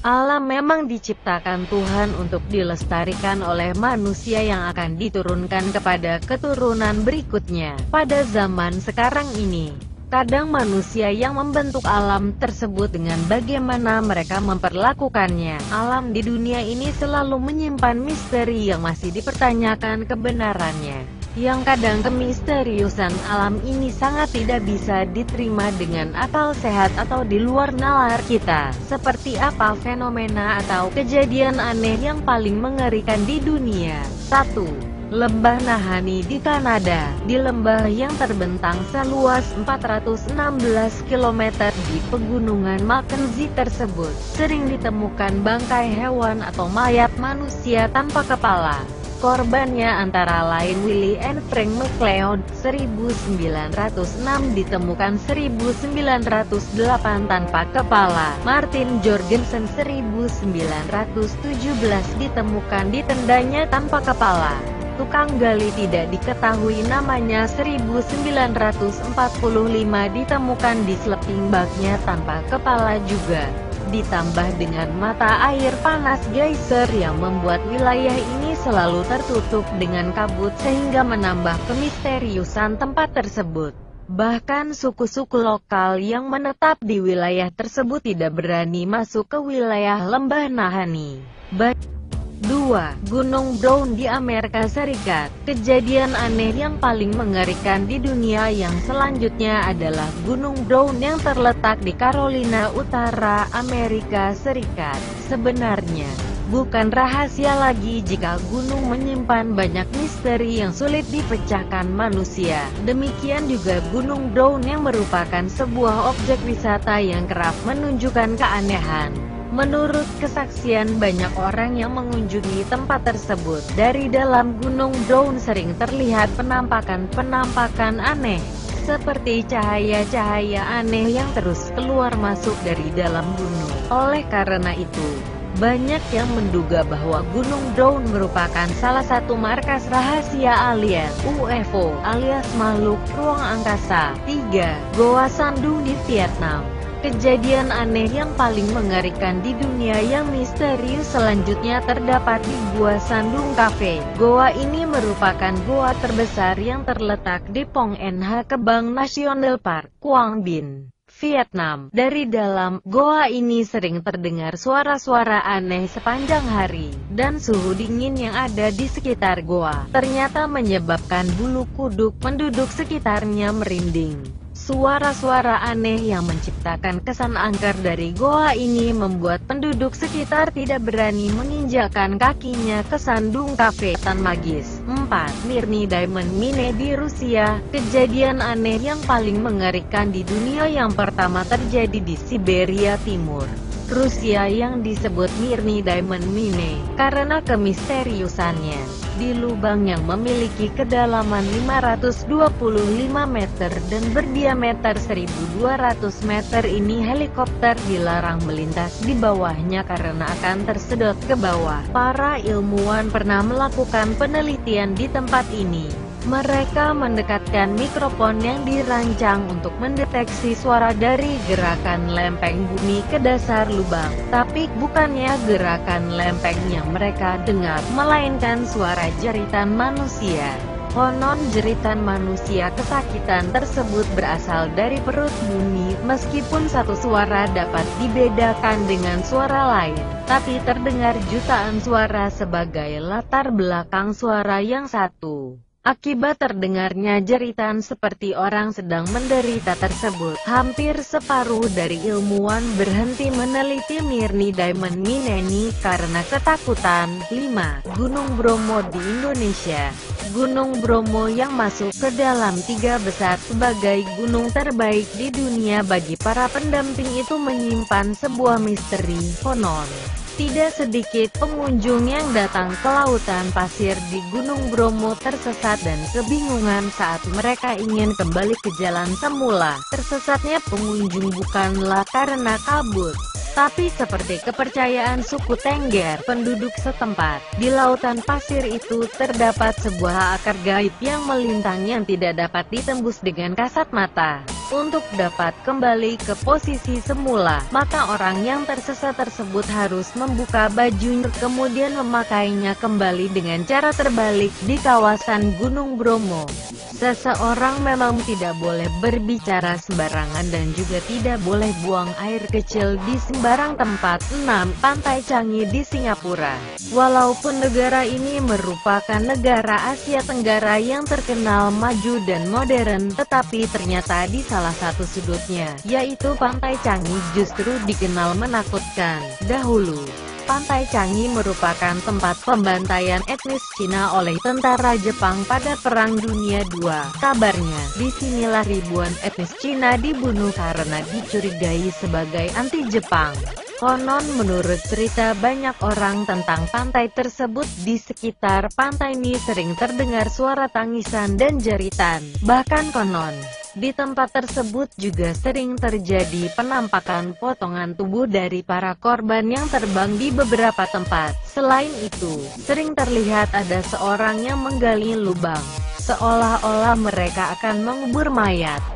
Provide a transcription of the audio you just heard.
Alam memang diciptakan Tuhan untuk dilestarikan oleh manusia yang akan diturunkan kepada keturunan berikutnya. Pada zaman sekarang ini, kadang manusia yang membentuk alam tersebut dengan bagaimana mereka memperlakukannya. Alam di dunia ini selalu menyimpan misteri yang masih dipertanyakan kebenarannya. Yang kadang kemisteriusan alam ini sangat tidak bisa diterima dengan akal sehat atau di luar nalar kita. Seperti apa fenomena atau kejadian aneh yang paling mengerikan di dunia? 1. Lembah Nahanni di Kanada. Di lembah yang terbentang seluas 416 km di pegunungan Mackenzie tersebut, sering ditemukan bangkai hewan atau mayat manusia tanpa kepala. Korbannya antara lain Willie and Frank McLeod, 1906 ditemukan 1908 tanpa kepala. Martin Jorgensen 1917 ditemukan di tendanya tanpa kepala. Tukang gali tidak diketahui namanya 1945 ditemukan di sleeping bagnya tanpa kepala juga. Ditambah dengan mata air panas geyser yang membuat wilayah ini selalu tertutup dengan kabut sehingga menambah kemisteriusan tempat tersebut. Bahkan suku-suku lokal yang menetap di wilayah tersebut tidak berani masuk ke wilayah lembah Nahanni. 2. Gunung Brown di Amerika Serikat. Kejadian aneh yang paling mengerikan di dunia yang selanjutnya adalah Gunung Brown yang terletak di Carolina Utara, Amerika Serikat. Sebenarnya, bukan rahasia lagi jika gunung menyimpan banyak misteri yang sulit dipecahkan manusia. Demikian juga Gunung Brown yang merupakan sebuah objek wisata yang kerap menunjukkan keanehan. Menurut kesaksian banyak orang yang mengunjungi tempat tersebut, dari dalam Gunung Brown sering terlihat penampakan-penampakan aneh, seperti cahaya-cahaya aneh yang terus keluar masuk dari dalam gunung. Oleh karena itu, banyak yang menduga bahwa Gunung Brown merupakan salah satu markas rahasia alien, UFO, alias makhluk ruang angkasa. 3. Goa Sandung di Vietnam. Kejadian aneh yang paling mengerikan di dunia yang misterius selanjutnya terdapat di Gua Sandung Cafe. Goa ini merupakan goa terbesar yang terletak di Phong Nha Kebang National Park, Quang Binh, Vietnam. Dari dalam goa ini sering terdengar suara-suara aneh sepanjang hari, dan suhu dingin yang ada di sekitar goa ternyata menyebabkan bulu kuduk penduduk sekitarnya merinding. Suara-suara aneh yang menciptakan kesan angker dari goa ini membuat penduduk sekitar tidak berani menginjakkan kakinya ke Sandung Cafe. Tan magis. 4. Mirny Diamond Mine di Rusia. Kejadian aneh yang paling mengerikan di dunia yang pertama terjadi di Siberia Timur, Rusia yang disebut Mirny Diamond Mine karena kemisteriusannya. Di lubang yang memiliki kedalaman 525 meter dan berdiameter 1200 meter ini helikopter dilarang melintas di bawahnya karena akan tersedot ke bawah. Para ilmuwan pernah melakukan penelitian di tempat ini. Mereka mendekatkan mikrofon yang dirancang untuk mendeteksi suara dari gerakan lempeng bumi ke dasar lubang. Tapi bukannya gerakan lempeng yang mereka dengar, melainkan suara jeritan manusia. Konon jeritan manusia kesakitan tersebut berasal dari perut bumi. Meskipun satu suara dapat dibedakan dengan suara lain, tapi terdengar jutaan suara sebagai latar belakang suara yang satu. Akibat terdengarnya jeritan seperti orang sedang menderita tersebut, hampir separuh dari ilmuwan berhenti meneliti Mirny Diamond Mine ini karena ketakutan. 5. Gunung Bromo di Indonesia. Gunung Bromo yang masuk ke dalam 3 besar sebagai gunung terbaik di dunia bagi para pendamping itu menyimpan sebuah misteri. Konon, tidak sedikit pengunjung yang datang ke lautan pasir di Gunung Bromo tersesat dan kebingungan saat mereka ingin kembali ke jalan semula. Tersesatnya pengunjung bukanlah karena kabut, tapi seperti kepercayaan suku Tengger, penduduk setempat. Di lautan pasir itu terdapat sebuah akar gaib yang melintang yang tidak dapat ditembus dengan kasat mata. Untuk dapat kembali ke posisi semula, maka orang yang tersesat tersebut harus membuka bajunya kemudian memakainya kembali dengan cara terbalik di kawasan Gunung Bromo. Seseorang memang tidak boleh berbicara sembarangan dan juga tidak boleh buang air kecil di sembarang tempat. 6. Pantai Changi di Singapura. Walaupun negara ini merupakan negara Asia Tenggara yang terkenal maju dan modern, tetapi ternyata di salah satu sudutnya, yaitu Pantai Changi, justru dikenal menakutkan. Dahulu, Pantai Changi merupakan tempat pembantaian etnis Cina oleh tentara Jepang pada Perang Dunia II. Kabarnya, disinilah ribuan etnis Cina dibunuh karena dicurigai sebagai anti-Jepang. Konon menurut cerita banyak orang tentang pantai tersebut, di sekitar pantai ini sering terdengar suara tangisan dan jeritan. Bahkan konon, di tempat tersebut juga sering terjadi penampakan potongan tubuh dari para korban yang terbang di beberapa tempat. Selain itu, sering terlihat ada seorang yang menggali lubang, seolah-olah mereka akan mengubur mayat.